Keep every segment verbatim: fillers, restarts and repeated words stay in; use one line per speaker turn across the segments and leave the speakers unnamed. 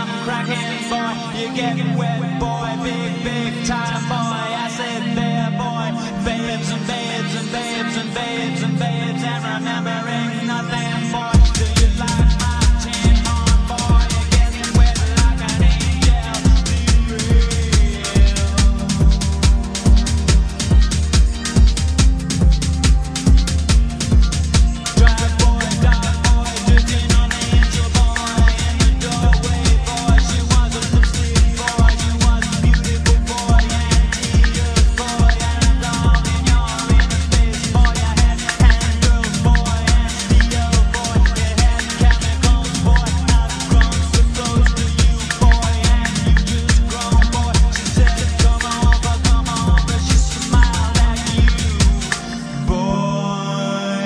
I'm cracking, boy. You're getting wet, boy. Big, big time, boy. I said there, boy. Babes and babes and babes and babes and babes and remembering nothing, boy. Do you like my tin horn, boy? You're getting wet like an angel. Be real. Drive, boy, dog, boy, drifting on the angel, boy. In the doorway, boy. She was a lipstick, boy. She was a beautiful boy. And tears, boy. And all in your inner space, boy. You had hand girls, boy. And steel, boy. You had chemicals, boy. I've grown so close to you, boy. And you just grown, boy. She said, come over, come over. She smiled at you, boy.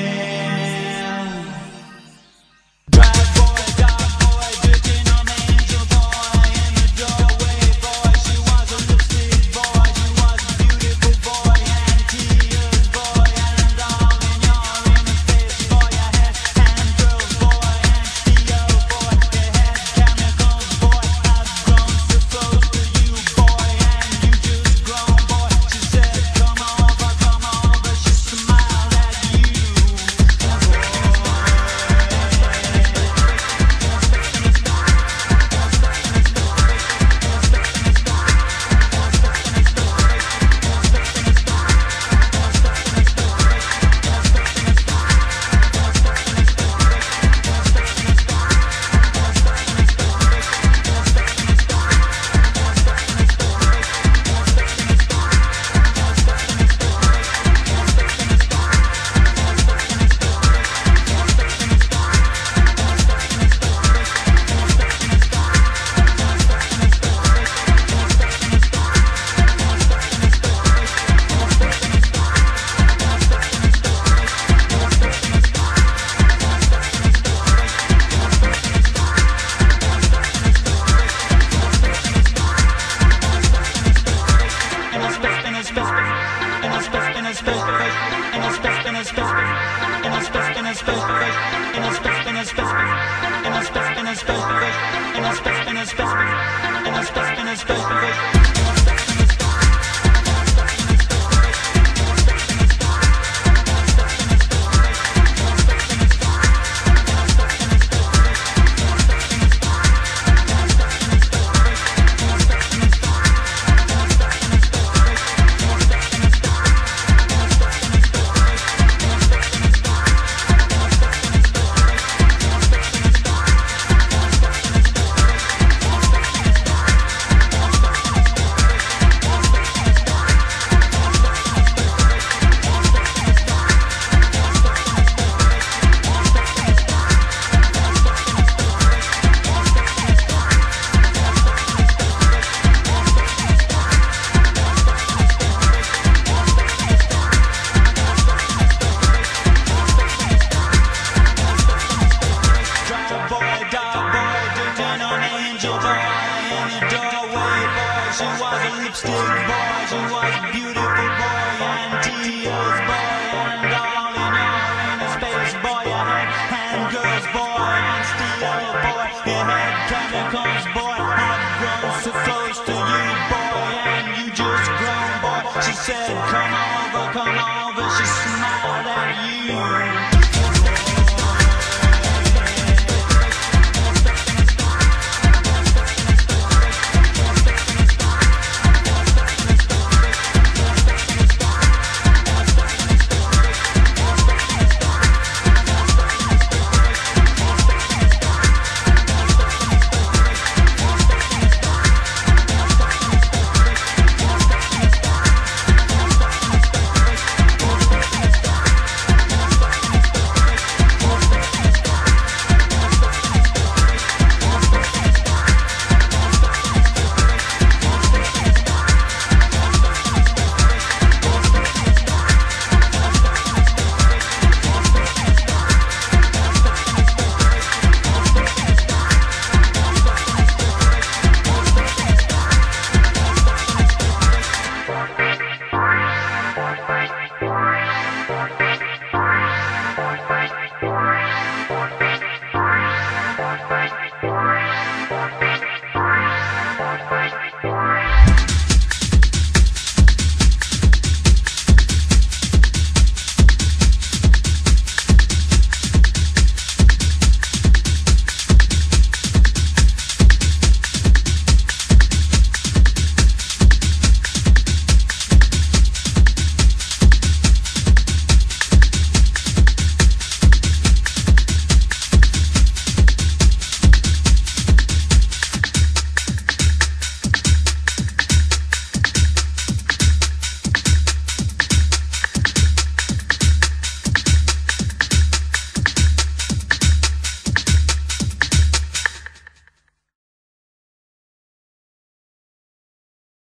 Drive, boy, dog, boy, drifting on the angel, boy. In the doorway, boy. She was a lipstick, boy. She was a beautiful boy. And tears, boy. And all in your inner space, boy. You had hand girls, boy. And steel, boy. You had chemicals, boy. I've grown so close to you, boy. And you just grown, boy. She said, come over, come over. She smiled at you, she was a lipstick boy, she was a beautiful boy, and tears boy, and all in your inner space boy. You had hand girls boy, and steel boy. You had chemicals boy. I've grown so close to you boy, and you just grown boy. She said, come on.